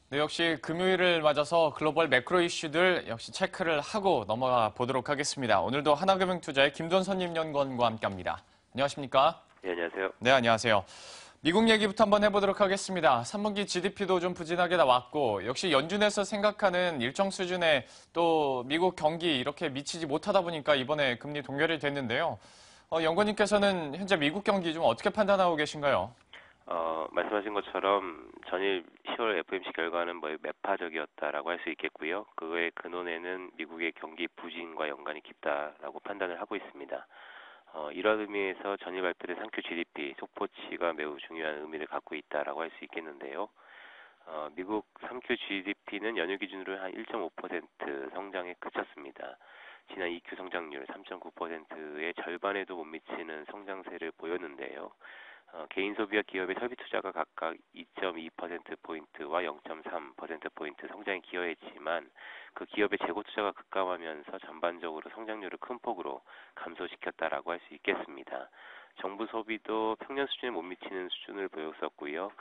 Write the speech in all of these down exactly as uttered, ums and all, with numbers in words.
네, 역시 금요일을 맞아서 글로벌 매크로 이슈들 역시 체크를 하고 넘어가 보도록 하겠습니다. 오늘도 하나금융투자의 김돈선님 연구원과 함께합니다. 안녕하십니까? 네, 안녕하세요. 네, 안녕하세요. 미국 얘기부터 한번 해보도록 하겠습니다. 삼 분기 지디피도 좀 부진하게 나왔고 역시 연준에서 생각하는 일정 수준의 또 미국 경기 이렇게 미치지 못하다 보니까 이번에 금리 동결이 됐는데요. 어, 연구원님께서는 현재 미국 경기 좀 어떻게 판단하고 계신가요? 어, 말씀하신 것처럼 전일 시월 에프오엠씨 결과는 뭐 매파적이었다라고 할 수 있겠고요. 그의 근원에는 미국의 경기 부진과 연관이 깊다라고 판단을 하고 있습니다. 어, 이런 의미에서 전일 발표된 삼 큐 지디피 속보치가 매우 중요한 의미를 갖고 있다라고 할 수 있겠는데요. 어, 미국 삼 큐 지디피는 연휴 기준으로 한 일 점 오 퍼센트 성장에 그쳤습니다. 지난 이 큐 성장률 삼 점 구 퍼센트의 절반에도 못 미치는 성장세를 보였는데요. 어, 개인 소비와 기업의 설비 투자가 각각 이 점 이 퍼센트포인트와 영 점 삼 퍼센트포인트 성장에 기여했지만 그 기업의 재고 투자가 급감하면서 전반적으로 성장률을 큰 폭으로 감소시켰다라고 할 수 있겠습니다. 정부 소비도 평년 수준에 못 미치는 수준을 보였었고요.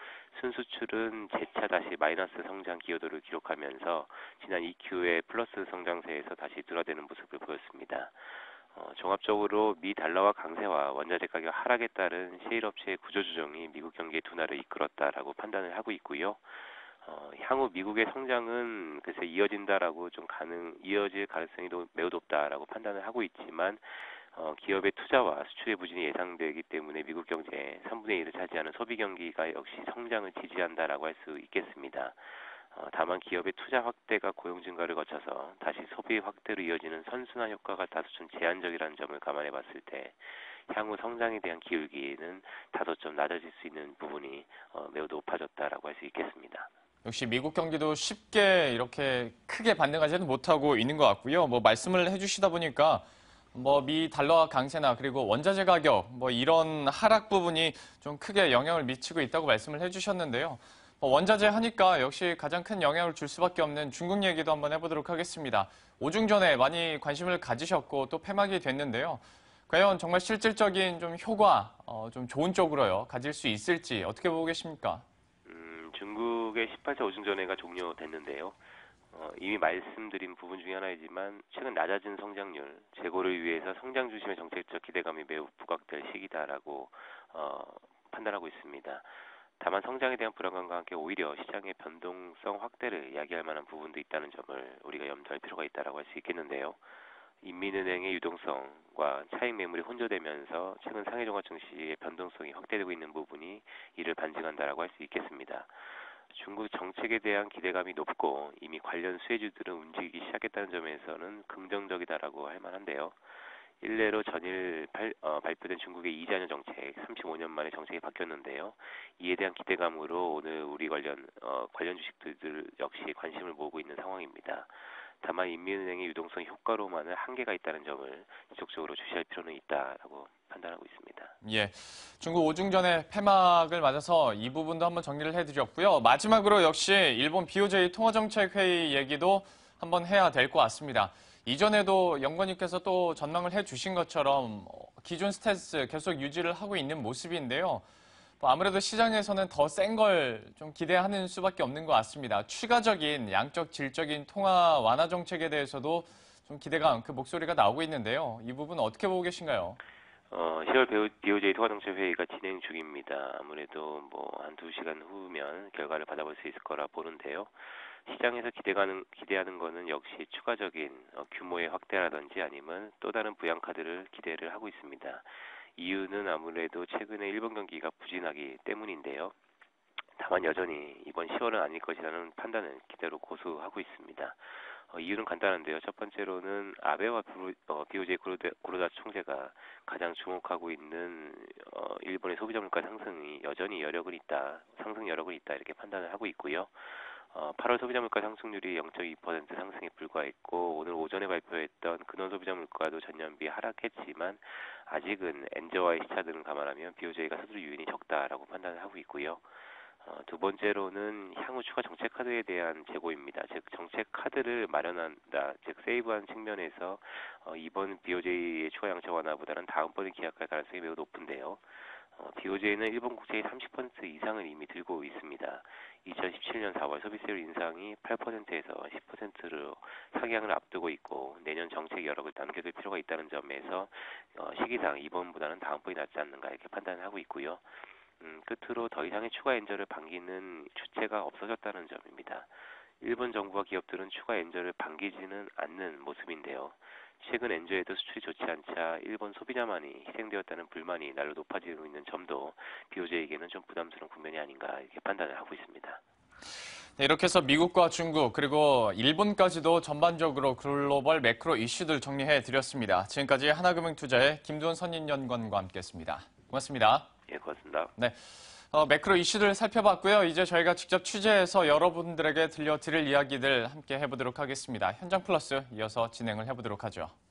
순수출은 재차 다시 마이너스 성장 기여도를 기록하면서 지난 이 큐의 플러스 성장세에서 다시 둔화되는 모습을 보였습니다. 어, 종합적으로 미 달러와 강세와 원자재 가격 하락에 따른 세일업체의 구조조정이 미국 경기의 둔화를 이끌었다라고 판단을 하고 있고요. 어, 향후 미국의 성장은 글쎄 이어진다라고 좀 가능 이어질 가능성이 매우 높다라고 판단을 하고 있지만 어, 기업의 투자와 수출의 부진이 예상되기 때문에 미국 경제의 삼분의 일을 차지하는 소비 경기가 역시 성장을 지지한다라고 할 수 있겠습니다. 어, 다만 기업의 투자 확대가 고용 증가를 거쳐서 다시 소비 확대로 이어지는 선순환 효과가 다소 좀 제한적이라는 점을 감안해 봤을 때 향후 성장에 대한 기울기는 다소 좀 낮아질 수 있는 부분이 어, 매우 높아졌다라고 할 수 있겠습니다. 역시 미국 경기도 쉽게 이렇게 크게 반등하지는 못하고 있는 것 같고요. 뭐 말씀을 해주시다 보니까 뭐 미 달러와 강세나 그리고 원자재 가격 뭐 이런 하락 부분이 좀 크게 영향을 미치고 있다고 말씀을 해주셨는데요. 뭐 원자재 하니까 역시 가장 큰 영향을 줄 수밖에 없는 중국 얘기도 한번 해보도록 하겠습니다. 오중전에 많이 관심을 가지셨고 또 폐막이 됐는데요. 과연 정말 실질적인 좀 효과, 어, 좀 좋은 쪽으로요 가질 수 있을지 어떻게 보고 계십니까? 음, 중국의 십팔 차 오중전회가 종료됐는데요. 어, 이미 말씀드린 부분 중에 하나이지만 최근 낮아진 성장률, 재고를 위해서 성장 중심의 정책적 기대감이 매우 부각될 시기다라고 어, 판단하고 있습니다. 다만 성장에 대한 불안감과 함께 오히려 시장의 변동성 확대를 이야기할 만한 부분도 있다는 점을 우리가 염두할 필요가 있다고 할 수 있겠는데요. 인민은행의 유동성과 차익 매물이 혼조되면서 최근 상해종합 증시의 변동성이 확대되고 있는 부분이 이를 반증한다라고 할 수 있겠습니다. 중국 정책에 대한 기대감이 높고 이미 관련 수혜주들은 움직이기 시작했다는 점에서는 긍정적이다라고 할 만한데요. 일례로 전일 발, 어, 발표된 중국의 이자녀 정책, 삼십오 년 만에 정책이 바뀌었는데요. 이에 대한 기대감으로 오늘 우리 관련 어, 관련 주식들 역시 관심을 모으고 있는 상황입니다. 다만 인민은행의 유동성 효과로만은 한계가 있다는 점을 지속적으로 주시할 필요는 있다라고 판단하고 있습니다. 예. 중국 오중전의 폐막을 맞아서 이 부분도 한번 정리를 해드렸고요. 마지막으로 역시 일본 비오제이 통화정책회의 얘기도 한번 해야 될 것 같습니다. 이전에도 연구원님께서 또 전망을 해주신 것처럼 기존 스탠스 계속 유지를 하고 있는 모습인데요. 뭐 아무래도 시장에서는 더 센 걸 좀 기대하는 수밖에 없는 것 같습니다. 추가적인 양적 질적인 통화 완화 정책에 대해서도 좀 기대감, 그 목소리가 나오고 있는데요. 이 부분 어떻게 보고 계신가요? 어, 시월 비오제이 통화정책 회의가 진행 중입니다. 아무래도 뭐 한두 시간 후면 결과를 받아볼 수 있을 거라 보는데요. 시장에서 기대가는, 기대하는 거는 역시 추가적인 어, 규모의 확대라든지 아니면 또 다른 부양카드를 기대를 하고 있습니다. 이유는 아무래도 최근에 일본 경기가 부진하기 때문인데요. 다만 여전히 이번 시월은 아닐 것이라는 판단을 기대로 고수하고 있습니다. 어, 이유는 간단한데요. 첫 번째로는 아베와 브루, 어, 비오제이 구로다, 구로다 총재가 가장 주목하고 있는 어, 일본의 소비자 물가 상승이 여전히 여력은 있다, 상승 여력은 있다 이렇게 판단을 하고 있고요. 어, 팔월 소비자 물가 상승률이 영 점 이 퍼센트 상승에 불과했고 오늘 오전에 발표했던 근원 소비자 물가도 전년비 하락했지만 아직은 엔저와의 시차 등을 감안하면 비오제이가 서두를 요인이 적다라고 판단을 하고 있고요. 어, 두 번째로는 향후 추가 정책 카드에 대한 재고입니다. 즉 정책 카드를 마련한다, 즉 세이브한 측면에서 어, 이번 비오제이의 추가 양적 완화보다는 다음번에 기약할 가능성이 매우 높은데요. 어, 비오제이는 일본 국채의 삼십 퍼센트 이상을 이미 들고 있습니다. 이천십칠 년 사월 소비세율 인상이 팔 퍼센트에서 십 퍼센트로 상향을 앞두고 있고 내년 정책 여력을 남겨둘 필요가 있다는 점에서 어, 시기상 이번보다는 다음번이 낫지 않는가 이렇게 판단을 하고 있고요. 음, 끝으로 더 이상의 추가 엔저를 반기는 주체가 없어졌다는 점입니다. 일본 정부와 기업들은 추가 엔저를 반기지는 않는 모습인데요. 최근 엔저에도 수출이 좋지 않자 일본 소비자만이 희생되었다는 불만이 날로 높아지고 있는 점도 비오제이에게는 좀 부담스러운 국면이 아닌가 이렇게 판단을 하고 있습니다. 네, 이렇게 해서 미국과 중국 그리고 일본까지도 전반적으로 글로벌 매크로 이슈들 정리해 드렸습니다. 지금까지 하나금융투자의 김두원 선임연구원과 함께했습니다. 고맙습니다. 예, 고맙습니다. 네. 어, 매크로 이슈들 살펴봤고요. 이제 저희가 직접 취재해서 여러분들에게 들려드릴 이야기들 함께 해보도록 하겠습니다. 현장 플러스 이어서 진행을 해보도록 하죠.